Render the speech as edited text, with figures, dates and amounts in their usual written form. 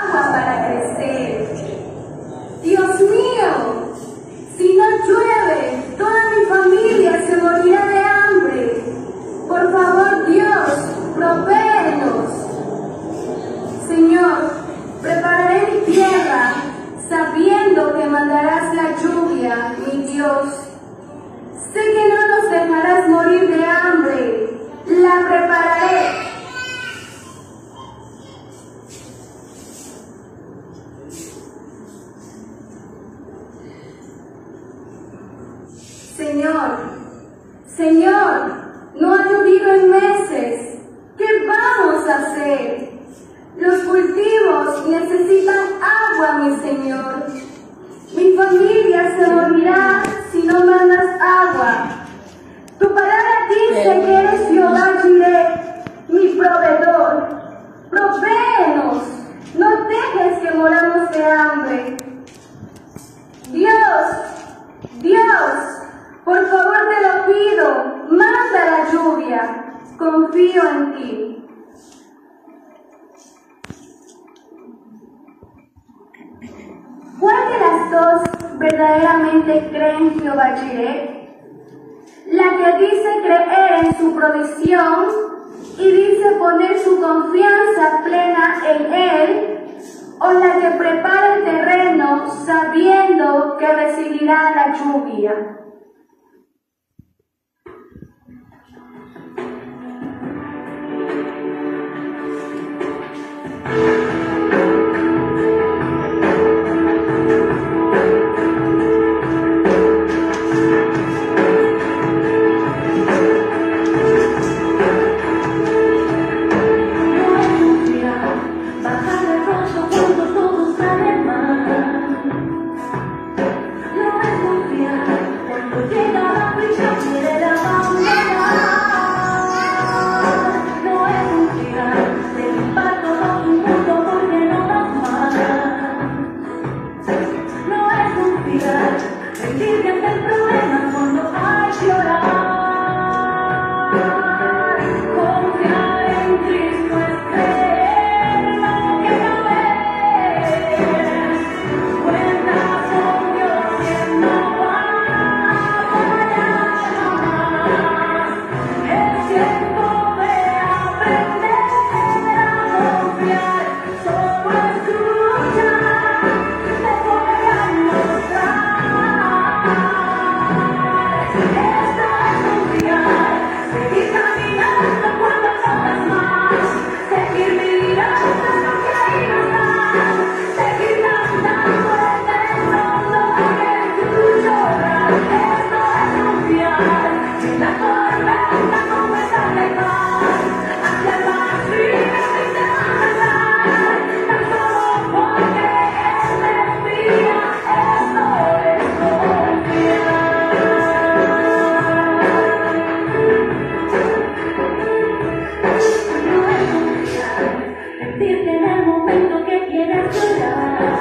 agua para crecer. Dios mío, si no llueve, toda mi familia se morirá de hambre. Por favor, Dios, provéenos. Señor, prepararé mi tierra, sabiendo que mandarás la lluvia, mi Dios. Sé que no nos dejarás morir de hambre. La prepararé. Señor, no ha llovido en meses. ¿Qué vamos a hacer? Los cultivos necesitan agua, mi Señor. Mi familia se morirá si no mandas agua. Tu palabra dice que eres Jehová Jireh, mi proveedor. Provéenos, no dejes que moramos de hambre. Dios, por favor te lo pido, manda la lluvia. Confío en ti. ¿Cuál de las dos verdaderamente cree en Jehová Jireh? La que dice creer en su provisión y dice poner su confianza plena en Él, o la que prepara el terreno sabiendo que recibirá la lluvia. En el momento que quieras llorar.